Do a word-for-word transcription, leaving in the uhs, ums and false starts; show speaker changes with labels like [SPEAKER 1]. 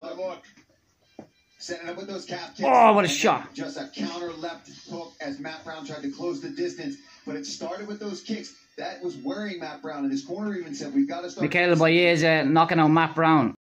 [SPEAKER 1] Look. Setting up with those calf kicks.
[SPEAKER 2] Oh, what a shot.
[SPEAKER 1] Just a counter left hook as Matt Brown tried to close the distance. But it started with those kicks. That was worrying Matt Brown. And his corner even said, we've got to start...
[SPEAKER 2] Miguel Baeza knocking out Matt Brown.